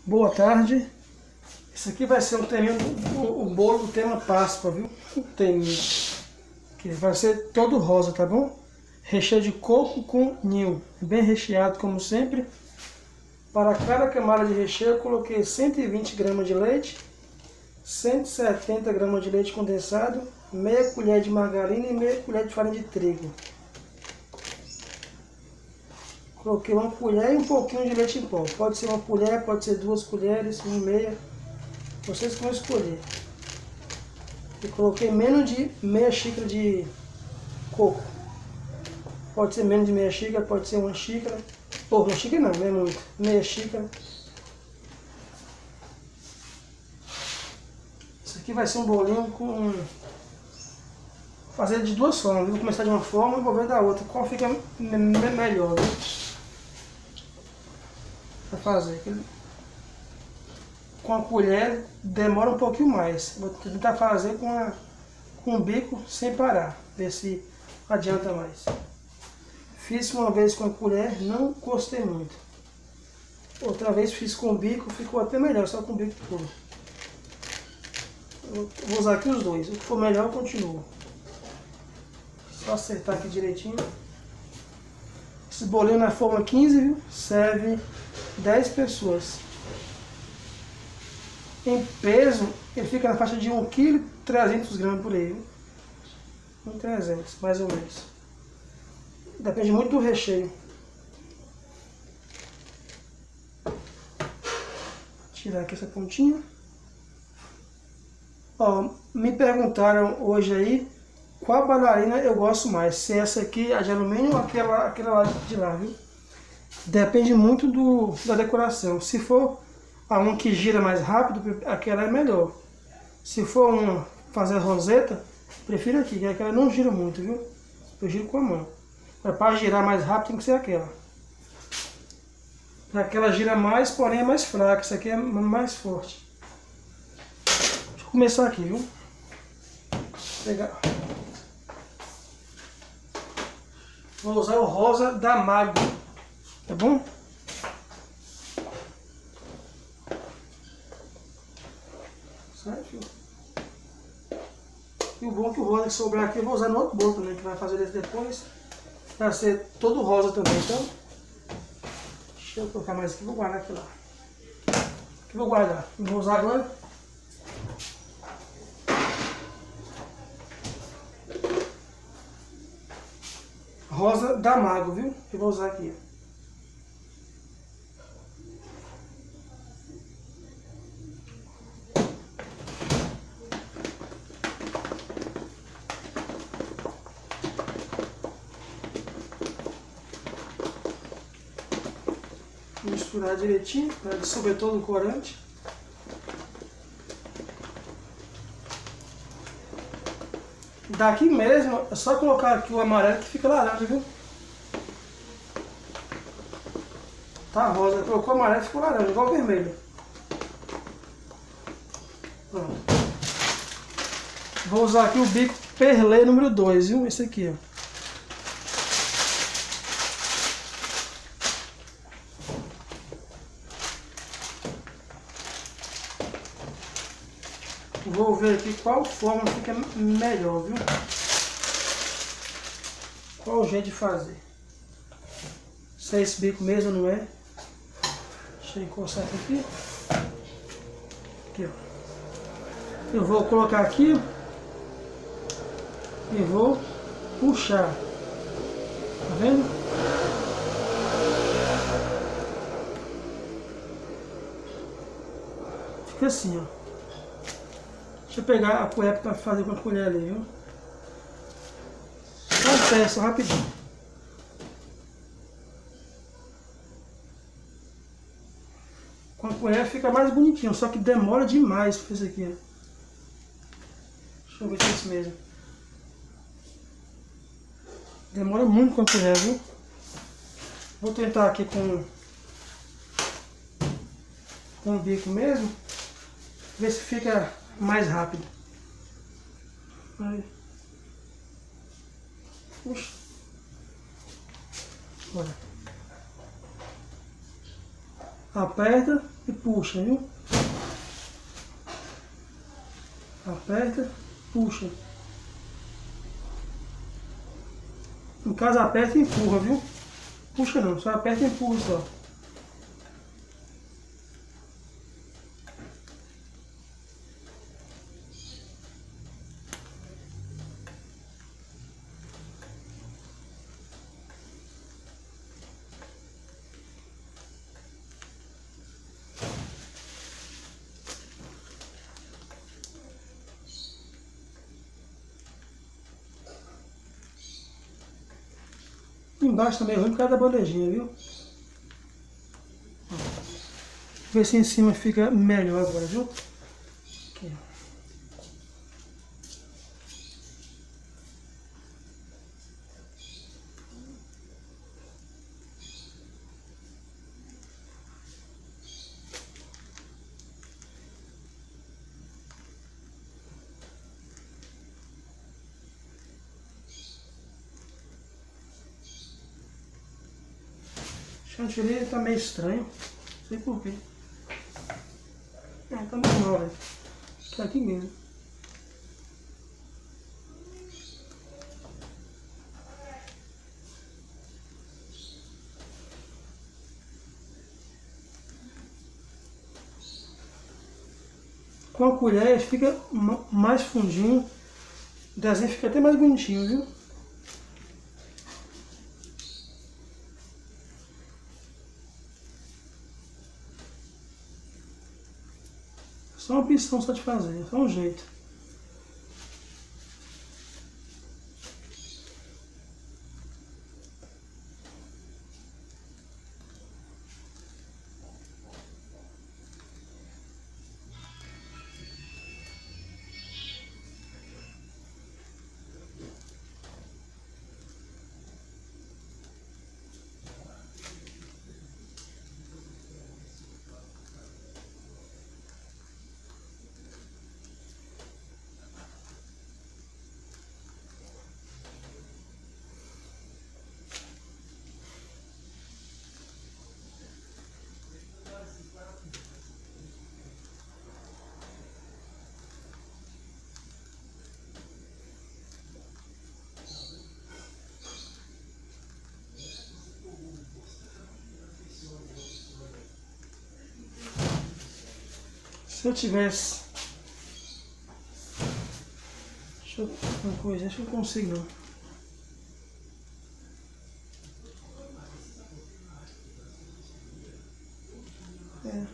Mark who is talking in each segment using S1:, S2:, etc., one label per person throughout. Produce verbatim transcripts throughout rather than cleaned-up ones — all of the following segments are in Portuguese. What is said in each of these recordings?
S1: Boa tarde. Isso aqui vai ser um teminho, o, o bolo do tema Páscoa, viu? Um teminho. Que vai ser todo rosa, tá bom? Recheio de coco com ninho. Bem recheado, como sempre. Para cada camada de recheio, eu coloquei cento e vinte gramas de leite, cento e setenta gramas de leite condensado, meia colher de margarina e meia colher de farinha de trigo. Coloquei uma colher e um pouquinho de leite em pó. Pode ser uma colher, pode ser duas colheres, uma e meia. Vocês vão escolher. E coloquei menos de meia xícara de coco. Pode ser menos de meia xícara, pode ser uma xícara. Pô, uma xícara não, não é muito. Meia xícara. Isso aqui vai ser um bolinho com... fazer de duas formas. Eu vou começar de uma forma e vou ver da outra. Qual fica melhor, viu? Para fazer. Com a colher demora um pouquinho mais. Vou tentar fazer com, a, com o bico sem parar. Ver se adianta mais. Fiz uma vez com a colher, não gostei muito. Outra vez fiz com o bico, ficou até melhor, só com o bico puro. Eu vou usar aqui os dois. O que for melhor eu continuo. Só acertar aqui direitinho. Esse bolinho na forma quinze, viu? Serve dez pessoas. Em peso, ele fica na faixa de um vírgula trezentos gramas por aí, viu? um vírgula trezentos, mais ou menos. Depende muito do recheio. Tirar aqui essa pontinha. Ó, me perguntaram hoje aí qual bailarina eu gosto mais. Se essa aqui, a de alumínio, ou aquela, aquela lá de lá, viu? Depende muito do, da decoração. Se for a um que gira mais rápido, aquela é melhor. Se for uma fazer roseta, prefiro aqui, que aquela não gira muito, viu? Eu giro com a mão. Para girar mais rápido tem que ser aquela. Aquela gira mais, porém é mais fraca. Essa aqui é mais forte. Deixa eu começar aqui, viu? Vou pegar. Vou usar o rosa da Mago. Tá bom? Certo? E o bom é que o rosa que sobrar aqui eu vou usar no outro bolo também, que vai fazer esse depois. Vai ser todo rosa também, então. Deixa eu colocar mais aqui, vou guardar aqui lá. Aqui vou guardar. Eu vou usar agora. Rosa da Mago, viu? Eu vou usar aqui. Misturar direitinho para dissolver todo o corante. Daqui mesmo é só colocar aqui o amarelo que fica laranja, viu? Tá rosa, colocou amarelo e ficou laranja, igual o vermelho. Pronto. Vou usar aqui o bico Perlé número dois, viu? Esse aqui, ó. Vou ver aqui qual forma fica melhor, viu? Qual o jeito de fazer. Se é esse bico mesmo ou não é. Deixa eu encostar aqui. Aqui, ó. Eu vou colocar aqui e vou puxar. Tá vendo? Fica assim, ó. Deixa eu pegar a colher para fazer com a colher ali, viu? Só um peça rapidinho. Com a colher fica mais bonitinho, só que demora demais para isso aqui, ó. Deixa eu ver se é isso mesmo. Demora muito com a colher, viu? Vou tentar aqui com, com o bico mesmo. Ver se fica mais rápido. Aí. Puxa. Olha. Aperta e puxa, viu? Aperta, puxa. No caso, aperta e empurra, viu? Puxa não, só aperta e empurra só. Embaixo também é ruim por causa da bandejinha, viu? Ver se em cima fica melhor agora, viu? Aqui. O chantilly tá meio estranho, não sei porquê. É, tá meio mal, velho. Tá aqui mesmo. Com a colher fica mais fundinho, o desenho fica até mais bonitinho, viu? Só uma opção só de fazer, só um jeito. Se eu tivesse... Deixa eu... Uma coisa, acho que eu consigo não. É.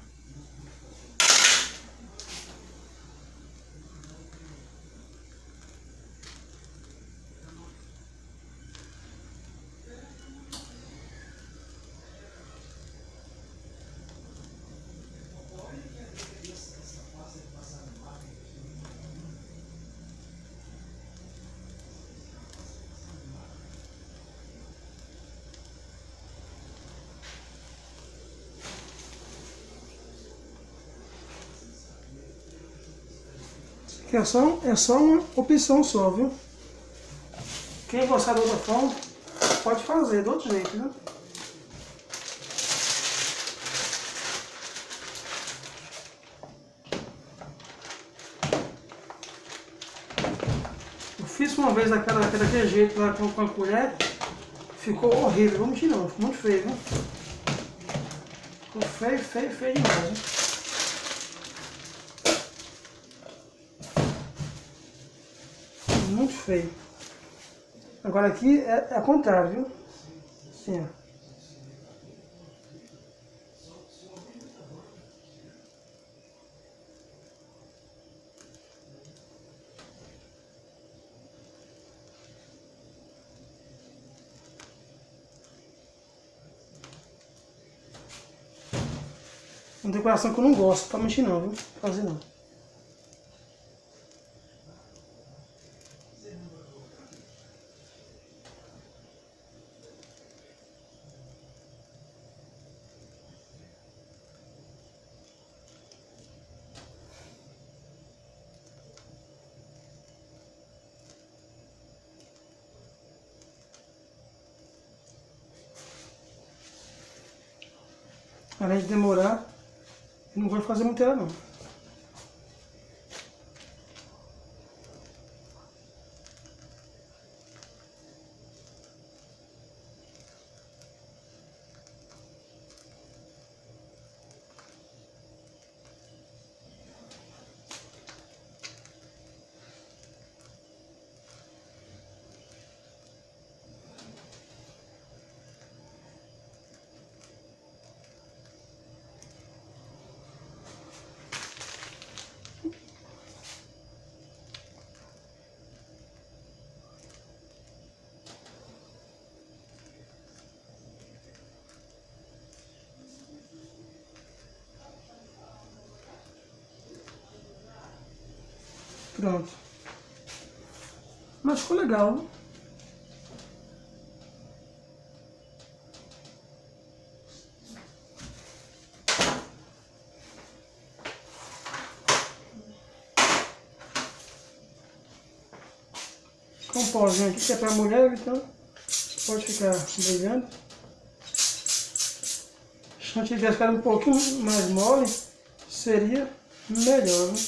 S1: É só, é só uma opção só, viu? Quem gostar da outra forma, pode fazer do outro jeito, viu? Eu fiz uma vez daquela, daquele jeito lá com, com a colher, ficou horrível, vou mentir não, ficou muito feio, viu? Ficou feio, feio, feio demais, viu? Muito feio. Agora aqui é, é ao contrário, viu? Assim, ó. Uma decoração que eu não gosto, pra mexer não, viu? Fazer não. Além de demorar, eu não vou fazer muito ela não. Pronto. Mas ficou legal, né? Com um pauzinho aqui que é para mulher, então pode ficar brilhando. Se não tivesse ficado um pouquinho mais mole, seria melhor, né?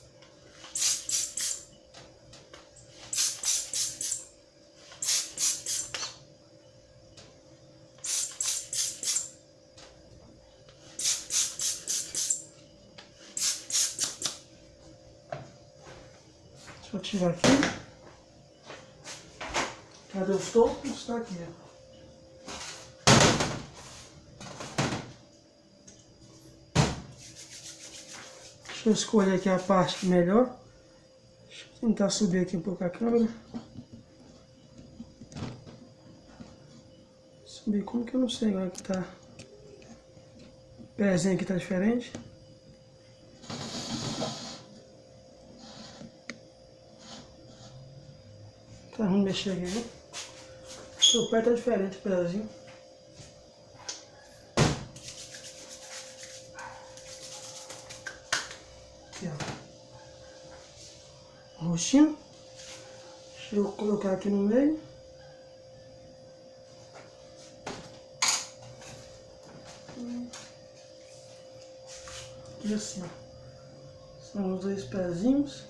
S1: Deixa eu tirar aqui. Cadê os topos? Está aqui, ó. Deixa eu escolher aqui a parte melhor. Deixa eu tentar subir aqui um pouco a câmera. Subir como que eu não sei agora que tá. O pezinho aqui tá diferente. Tá ruim mexer aqui, né? O pé tá diferente, o pezinho. Aqui, ó. Roxinho. Deixa eu colocar aqui no meio. E assim, ó. São os dois pezinhos.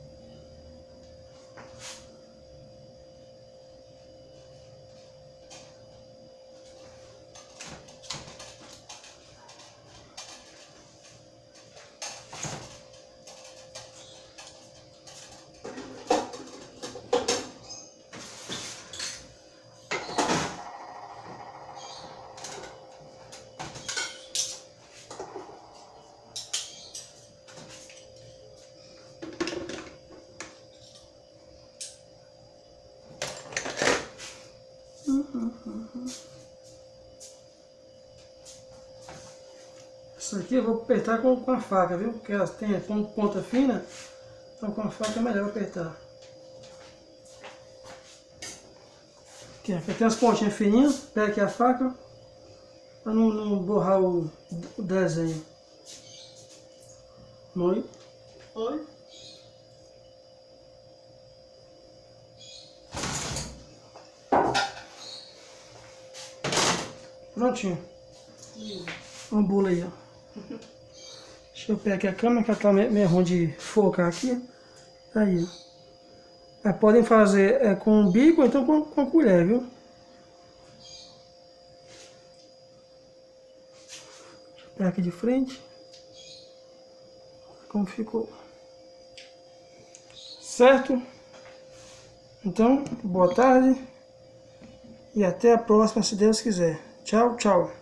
S1: Isso aqui eu vou apertar com, com a faca, viu? Porque elas têm ponta fina, então com a faca é melhor apertar. Aqui, aqui tem as pontinhas fininhas, pega aqui a faca, para não, não borrar o, o desenho. Oi. Oi. Prontinho. Uma bula aí, ó. Deixa eu pegar aqui a câmera, que ela tá meio ruim de focar aqui. Aí, ó. Aí podem fazer é, com o bico ou então com, com a colher, viu? Deixa eu pegar aqui de frente. Como ficou. Certo? Então, boa tarde. E até a próxima, se Deus quiser. Tchau, tchau.